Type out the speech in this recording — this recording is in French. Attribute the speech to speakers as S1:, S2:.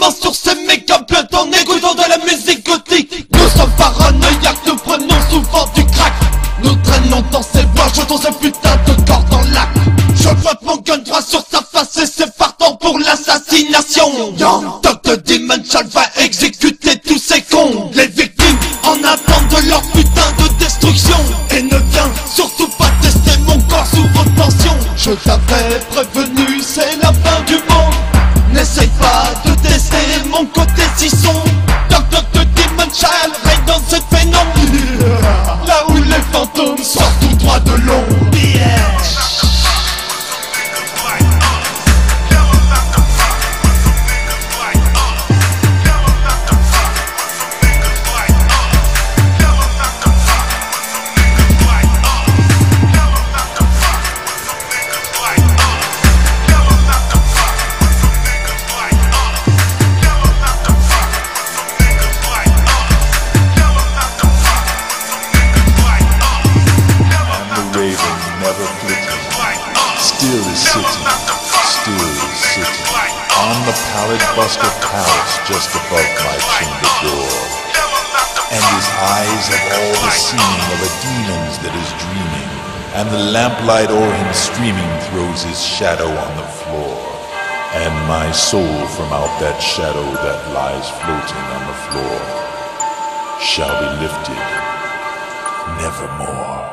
S1: Directement sur ces méga plates en écoutant de la musique gothique. Nous sommes paranoïaques, nous prenons souvent du crack. Nous traînons dans ces bois, jetons ces putains de corps dans le lac. Je flotte mon gun droit sur sa face et c'est partant pour l'assassination. Young Dr. Dimension va exécuter tous ces cons. Les victimes en attendent de leur putain de destruction. Et ne viens surtout pas tester mon corps sous votre tension. Je t'avais prévenu, c'est la fin du monde. N'essaye pas de tester mon côté si sombre. Dr. Dimension règne dans cette pénombre. Là où les fantômes sortent tout droit de l'ombre.
S2: Still is sitting on the pallid bust of Pallas just above my chamber door. And his eyes have all the seeming of a demon's that is dreaming, and the lamplight o'er him streaming throws his shadow on the floor. And my soul from out that shadow that lies floating on the floor shall be lifted nevermore.